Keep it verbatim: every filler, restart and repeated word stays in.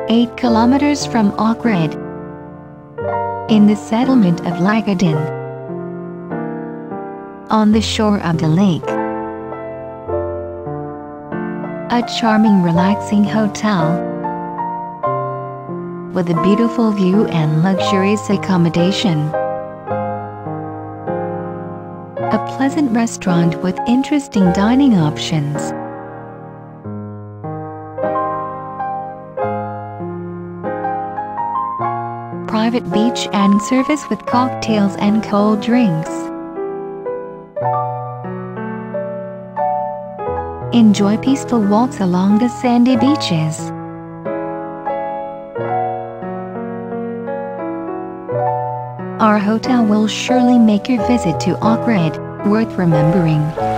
eight kilometers from Ohrid, in the settlement of Lagadin, on the shore of the lake. A charming, relaxing hotel with a beautiful view and luxurious accommodation. A pleasant restaurant with interesting dining options. Private beach and service with cocktails and cold drinks. Enjoy peaceful walks along the sandy beaches. Our hotel will surely make your visit to Ohrid worth remembering.